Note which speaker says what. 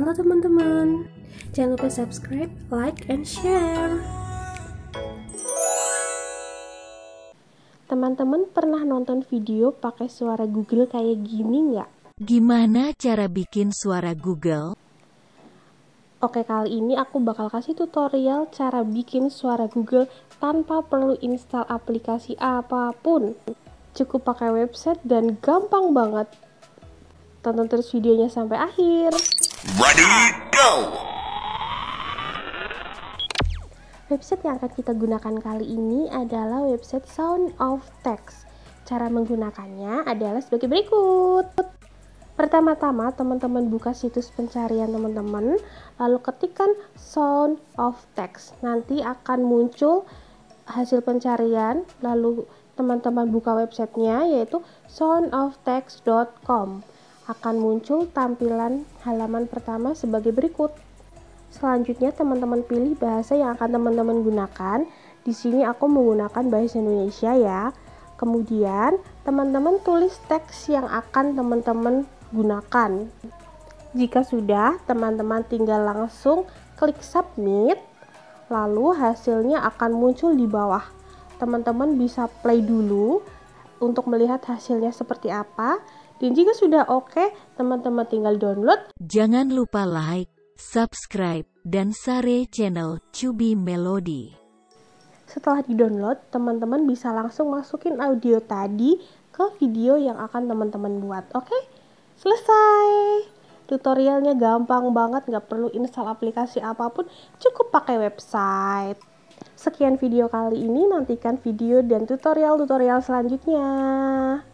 Speaker 1: Halo teman-teman, jangan lupa subscribe, like, and share. Teman-teman pernah nonton video pakai suara Google kayak gini nggak?
Speaker 2: Gimana cara bikin suara Google?
Speaker 1: Oke, kali ini aku bakal kasih tutorial cara bikin suara Google tanpa perlu install aplikasi apapun. Cukup pakai website dan gampang banget. Tonton terus videonya sampai akhir.
Speaker 3: Ready, go!
Speaker 1: Website yang akan kita gunakan kali ini adalah website Sound of Text. Cara menggunakannya adalah sebagai berikut. Pertama-tama, teman-teman buka situs pencarian teman-teman, lalu ketikkan Sound of Text. Nanti akan muncul hasil pencarian, lalu teman-teman buka websitenya yaitu soundoftext.com. Akan muncul tampilan halaman pertama sebagai berikut. Selanjutnya teman-teman pilih bahasa yang akan teman-teman gunakan. Di sini aku menggunakan bahasa Indonesia ya. Kemudian teman-teman tulis teks yang akan teman-teman gunakan. Jika sudah, teman-teman tinggal langsung klik submit. Lalu hasilnya akan muncul di bawah. Teman-teman bisa play dulu untuk melihat hasilnya seperti apa. Dan jika sudah oke, teman-teman tinggal download.
Speaker 2: Jangan lupa like, subscribe, dan share channel Cubi Melody.
Speaker 1: Setelah di-download, teman-teman bisa langsung masukin audio tadi ke video yang akan teman-teman buat. Oke? Selesai! Tutorialnya gampang banget, nggak perlu install aplikasi apapun, cukup pakai website. Sekian video kali ini, nantikan video dan tutorial-tutorial selanjutnya.